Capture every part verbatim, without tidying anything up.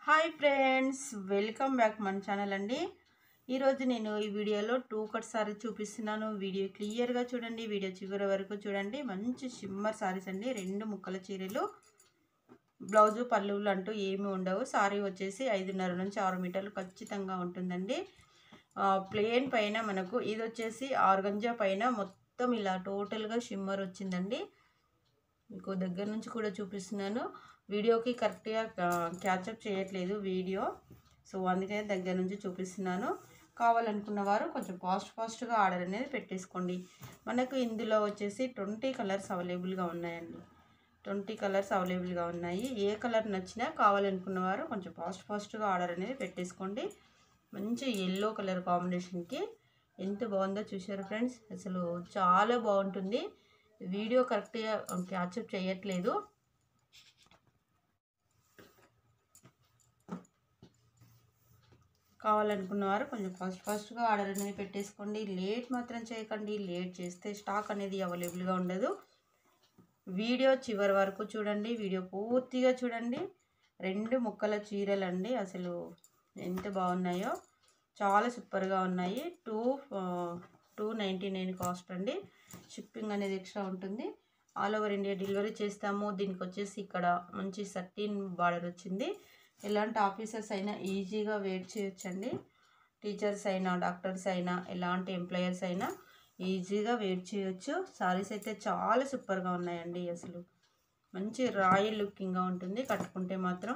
Hi friends, welcome back మన channel అండి. ఈరోజు నేను ఈ వీడియోలో టూ కట్ సారీ చూపిస్తున్నాను. వీడియో క్లియర్గా చూడండి, వీడియో చివరి వరకు చూడండి. మంచి షిమ్మర్ సారీస్ అండి, రెండు ముక్కల చీరలు, బ్లౌజు పళ్ళులు అంటూ ఏమి ఉండవు. సారీ వచ్చేసి ఐదున్నర నుంచి ఆరు మీటర్లు ఖచ్చితంగా ఉంటుందండి. ప్లెయిన్ పైన మనకు ఇది వచ్చేసి ఆర్గంజా పైన మొత్తం ఇలా టోటల్గా షిమ్మర్ వచ్చిందండి. మీకు దగ్గర నుంచి కూడా చూపిస్తున్నాను. వీడియోకి కరెక్ట్గా క్యాచప్ చేయట్లేదు వీడియో, సో అందుకనే దగ్గర నుంచి చూపిస్తున్నాను. కావాలనుకున్న వారు కొంచెం ఫాస్ట్ ఫాస్ట్గా ఆర్డర్ అనేది పెట్టేసుకోండి. మనకు ఇందులో వచ్చేసి ట్వంటీ కలర్స్ అవైలబుల్గా ఉన్నాయండి. ట్వంటీ కలర్స్ అవైలబుల్గా ఉన్నాయి. ఏ కలర్ నచ్చినా కావాలనుకున్న వారు కొంచెం ఫాస్ట్ ఫాస్ట్గా ఆర్డర్ అనేది పెట్టేసుకోండి. మంచి ఎల్లో కలర్ కాంబినేషన్కి ఎంత బాగుందో చూసారు ఫ్రెండ్స్. అసలు చాలా బాగుంటుంది. వీడియో కరెక్ట్గా క్యాచప్ చేయట్లేదు. కావాలనుకున్నవారు కొంచెం ఫాస్ట్ ఫాస్ట్గా ఆర్డర్ అనేది పెట్టేసుకోండి. లేట్ మాత్రం చేయకండి. లేట్ చేస్తే స్టాక్ అనేది అవైలబుల్గా ఉండదు. వీడియో చివరి వరకు చూడండి, వీడియో పూర్తిగా చూడండి. రెండు ముక్కల చీరలండి, అసలు ఎంత బాగున్నాయో, చాలా సూపర్గా ఉన్నాయి. Two two ninety nine cost అండి. షిప్పింగ్ అనేది ఎక్స్ట్రా ఉంటుంది. ఆల్ ఓవర్ ఇండియా డెలివరీ చేస్తాము. దీనికి వచ్చేసి ఇక్కడ మంచి సర్టీన్ బార్డర్ వచ్చింది. ఎలాంటి ఆఫీసర్స్ అయినా ఈజీగా వెయిట్ చేయొచ్చండి. టీచర్స్ అయినా, డాక్టర్స్ అయినా, ఎలాంటి ఎంప్లాయర్స్ అయినా ఈజీగా వెయిట్ చేయొచ్చు. సారీస్ అయితే చాలా సూపర్గా ఉన్నాయండి. అసలు మంచి రాయల్ లుకింగ్గా ఉంటుంది కట్టుకుంటే మాత్రం.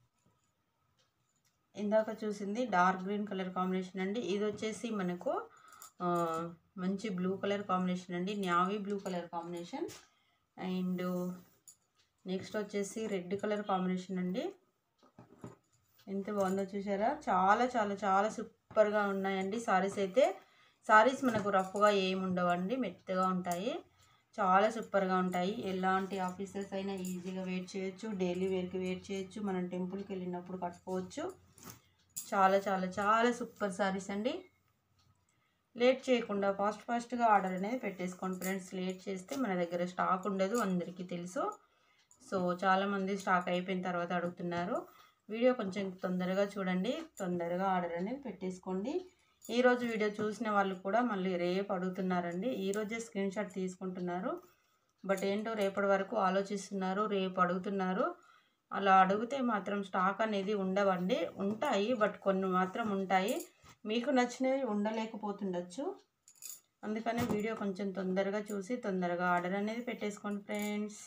ఇందాక చూసింది డార్క్ గ్రీన్ కలర్ కాంబినేషన్ అండి. ఇది వచ్చేసి మనకు మంచి బ్లూ కలర్ కాంబినేషన్ అండి, navy blue colour combination. And next వచ్చేసి రెడ్ కలర్ కాంబినేషన్ అండి. ఎంత బాగుందో చూసారా. చాలా చాలా చాలా సూపర్గా ఉన్నాయండి సారీస్ అయితే. సారీస్ మనకు రఫ్గా ఏమి ఉండవండి, మెత్తగా ఉంటాయి. చాలా సూపర్గా ఉంటాయి. ఎలాంటి ఆఫీసర్స్ అయినా ఈజీగా వేర్ చేయొచ్చు. డైలీ వేర్కి వేర్ చేయొచ్చు. మనం టెంపుల్కి వెళ్ళినప్పుడు కట్టుకోవచ్చు. చాలా చాలా చాలా సూపర్ సారీస్ అండి. లేట్ చేయకుండా ఫాస్ట్ ఫాస్ట్గా ఆర్డర్ అనేది పెట్టేసుకోండి ఫ్రెండ్స్. లేట్ చేస్తే మన దగ్గర స్టాక్ ఉండదు, అందరికీ తెలుసు. సో చాలామంది స్టాక్ అయిపోయిన తర్వాత అడుగుతున్నారు. వీడియో కొంచెం తొందరగా చూడండి, తొందరగా ఆర్డర్ అనేది పెట్టేసుకోండి. ఈరోజు వీడియో చూసిన వాళ్ళు కూడా మళ్ళీ రేపు అడుగుతున్నారండి. ఈరోజే స్క్రీన్ షాట్ తీసుకుంటున్నారు, బట్ ఏంటో రేపటి వరకు ఆలోచిస్తున్నారు, రేపు అడుగుతున్నారు. అలా అడిగితే మాత్రం స్టాక్ అనేది ఉండవండి. ఉంటాయి, బట్ కొన్ని మాత్రం ఉంటాయి. మీకు నచ్చినవి ఉండలేకపోతుండొచ్చు. అందుకనే వీడియో కొంచెం తొందరగా చూసి తొందరగా ఆర్డర్ అనేది పెట్టేసుకోండి ఫ్రెండ్స్.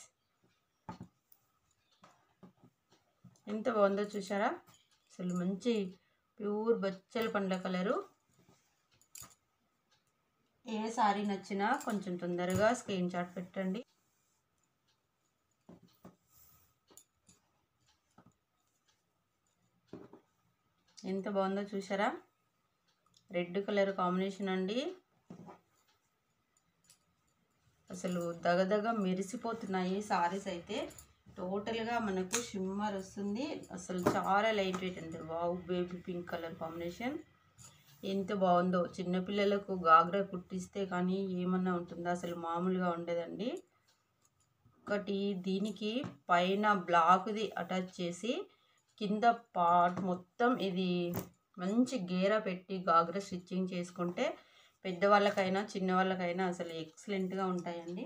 ఎంత బాగుందో చూసారా. అసలు మంచి ప్యూర్ బచ్చల పండ్ల కలరు. ఏ సారీ నచ్చినా కొంచెం తొందరగా స్క్రీన్ షాట్ పెట్టండి. ఎంత బాగుందో చూసారా. రెడ్ కలర్ కాంబినేషన్ అండి. అసలు దగదగ మెరిసిపోతున్నాయి సారీస్ అయితే. టోటల్గా మనకు షిమ్మర్ వస్తుంది. అసలు చాలా లైట్ వెయిట్ అండి. Wow, baby pink colour combination ఎంత బాగుందో. చిన్నపిల్లలకు గాగ్రా కుట్టిస్తే కానీ ఏమన్నా ఉంటుందా, అసలు మామూలుగా ఉండదండి. ఒకటి దీనికి పైన బ్లాక్ది అటాచ్ చేసి కింద పార్ట్ మొత్తం ఇది మంచి గేర పెట్టి గాగ్రా స్టిచ్చింగ్ చేసుకుంటే పెద్దవాళ్ళకైనా చిన్నవాళ్ళకైనా అసలు ఎక్సలెంట్గా ఉంటాయండి.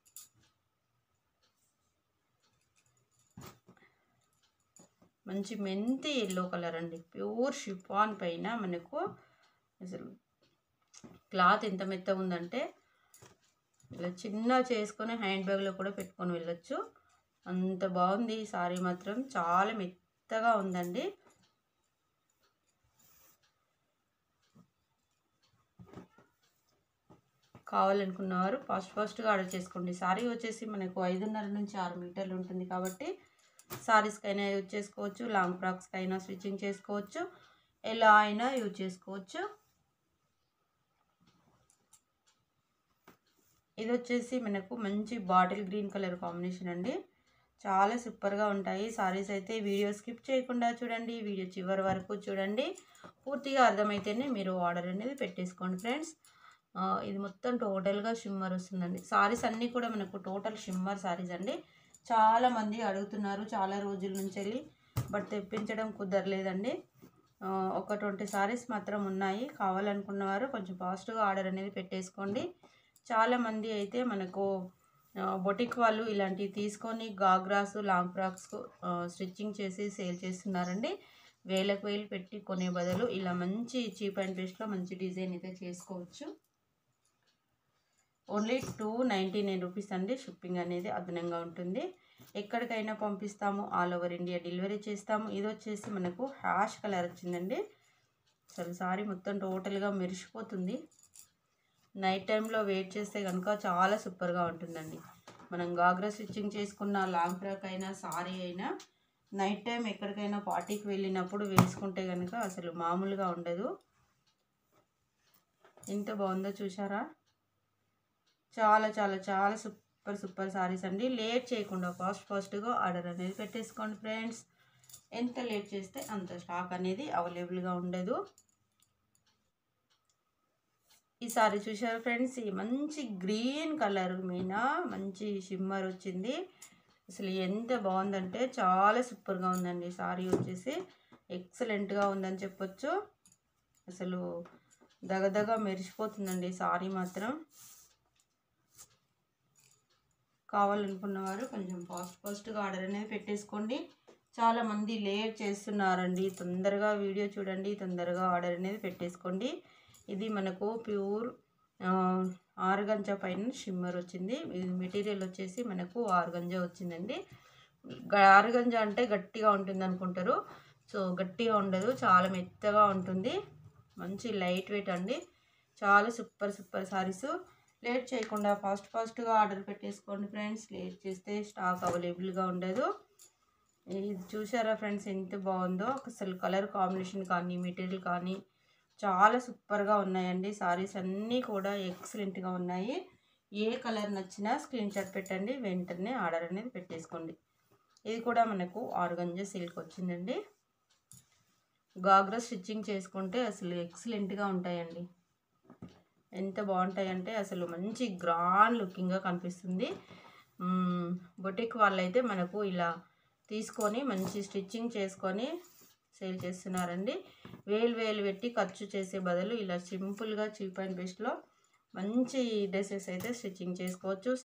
మంచి మెంతి ఎల్లో కలర్ అండి. ప్యూర్ షిఫాన్ పైన మనకు అసలు క్లాత్ ఎంత మెత్తగా ఉందంటే ఇలా చిన్న చేసుకొని హ్యాండ్ బ్యాగ్లో కూడా పెట్టుకొని వెళ్ళొచ్చు. అంత బాగుంది ఈ సారీ మాత్రం. చాలా మెత్తగా ఉందండి. కావాలనుకున్నవారు ఫాస్ట్ ఫాస్ట్గా ఆర్డర్ చేసుకోండి. సారీ వచ్చేసి మనకు ఐదున్నర నుంచి ఆరు మీటర్లు ఉంటుంది కాబట్టి సారీస్కైనా యూజ్ చేసుకోవచ్చు, లాంగ్ ఫ్రాక్స్కైనా స్టిచ్చింగ్ చేసుకోవచ్చు, ఎలా అయినా యూజ్ చేసుకోవచ్చు. ఇది వచ్చేసి మనకు మంచి బాటిల్ గ్రీన్ కలర్ కాంబినేషన్ అండి. చాలా సూపర్గా ఉంటాయి సారీస్ అయితే. వీడియో స్కిప్ చేయకుండా చూడండి, వీడియో చివరి వరకు చూడండి. పూర్తిగా అర్థమైతేనే మీరు ఆర్డర్ అనేది పెట్టేసుకోండి ఫ్రెండ్స్. ఇది మొత్తం టోటల్గా షిమ్మర్ వస్తుందండి. సారీస్ అన్నీ కూడా మనకు టోటల్ షిమ్మర్ సారీస్ అండి. చాలామంది అడుగుతున్నారు చాలా రోజుల నుంచి వెళ్ళి. బట్ తెప్పించడం కుదరలేదండి. ఒక ట్వంటీ సారీస్ మాత్రం ఉన్నాయి. కావాలనుకున్నవారు కొంచెం ఫాస్ట్గా ఆర్డర్ అనేది పెట్టేసుకోండి. చాలామంది అయితే మనకు బొటిక్ వాళ్ళు ఇలాంటివి తీసుకొని గాగ్రాస్ లాంగ్ ఫ్రాక్స్ స్టిచ్చింగ్ చేసి సేల్ చేస్తున్నారండి. వేలకు వేలు పెట్టి కొనే బదులు ఇలా మంచి చీప్ అండ్ బెస్ట్లో మంచి డిజైన్ అయితే చేసుకోవచ్చు. Only two ninety nine rupees అండి. షిప్పింగ్ అనేది అదనంగా ఉంటుంది. ఎక్కడికైనా పంపిస్తాము, ఆల్ ఓవర్ ఇండియా డెలివరీ చేస్తాము. ఇది వచ్చేసి మనకు హ్యాష్ కలర్ వచ్చిందండి. అసలు సారీ మొత్తం టోటల్గా మెరిసిపోతుంది. నైట్ టైంలో వెయిట్ చేస్తే కనుక చాలా సూపర్గా ఉంటుందండి. మనం గాగ్రా స్టిచ్చింగ్ చేసుకున్న లాంగ్ ఫ్రాక్ అయినా సారీ అయినా నైట్ టైం ఎక్కడికైనా పార్టీకి వెళ్ళినప్పుడు వేసుకుంటే కనుక అసలు మామూలుగా ఉండదు. ఎంత బాగుందో చూసారా? చాలా చాలా చాలా సూపర్ సూపర్ సారీస్ అండి. లేట్ చేయకుండా ఫాస్ట్ ఫాస్ట్గా ఆర్డర్ అనేది పెట్టేసుకోండి ఫ్రెండ్స్. ఎంత లేట్ చేస్తే అంత స్టాక్ అనేది అవైలబుల్గా ఉండదు. ఈ సారీ చూసారా ఫ్రెండ్స్? ఈ మంచి గ్రీన్ కలర్ మీద మంచి షిమ్మర్ వచ్చింది. అసలు ఎంత బాగుందంటే చాలా సూపర్గా ఉందండి. సారీ వచ్చేసి ఎక్సలెంట్గా ఉందని చెప్పొచ్చు. అసలు దగదగ మెరిసిపోతుందండి సారీ మాత్రం. కావాలనుకున్నవారు కొంచెం ఫాస్ట్ ఫాస్ట్గా ఆర్డర్ అనేది పెట్టేసుకోండి. చాలామంది లేట్ చేస్తున్నారండి. తొందరగా వీడియో చూడండి, తొందరగా ఆర్డర్ అనేది పెట్టేసుకోండి. ఇది మనకు ప్యూర్ ఆర్గంజా పైన షిమ్మర్ వచ్చింది. ఇది మెటీరియల్ వచ్చేసి మనకు ఆర్గంజా వచ్చిందండి. ఆర్గంజా అంటే గట్టిగా ఉంటుంది అనుకుంటారు. సో గట్టిగా ఉండదు, చాలా మెత్తగా ఉంటుంది. మంచి లైట్ వెయిట్ అండి. చాలా సూపర్ సూపర్ సారీస్. లేట్ చేయకుండా ఫాస్ట్ ఫాస్ట్గా ఆర్డర్ పెట్టేసుకోండి ఫ్రెండ్స్. లేట్ చేస్తే స్టాక్ అవైలబుల్గా ఉండదు. ఇది చూసారా ఫ్రెండ్స్ ఎంత బాగుందో? అసలు కలర్ కాంబినేషన్ కానీ మెటీరియల్ కానీ చాలా సూపర్గా ఉన్నాయండి. సారీస్ అన్నీ కూడా ఎక్సలెంట్గా ఉన్నాయి. ఏ కలర్ నచ్చినా స్క్రీన్ షాట్ పెట్టండి, వెంటనే ఆర్డర్ అనేది పెట్టేసుకోండి. ఇది కూడా మనకు ఆర్గంజా సిల్క్ వచ్చిందండి. గాగ్రా స్టిచ్చింగ్ చేసుకుంటే అసలు ఎక్సలెంట్గా ఉంటాయండి. ఎంత బాగుంటాయంటే అసలు మంచి గ్రాండ్ లుకింగ్గా కనిపిస్తుంది. బొటిక్ వాళ్ళైతే మనకు ఇలా తీసుకొని మంచి స్టిచ్చింగ్ చేసుకొని సేల్ చేస్తున్నారండి. వేలు వేలు పెట్టి ఖర్చు చేసే బదులు ఇలా సింపుల్గా చీప్ అండ్ బెస్ట్లో మంచి డ్రెస్సెస్ అయితే స్టిచ్చింగ్ చేసుకోవచ్చు.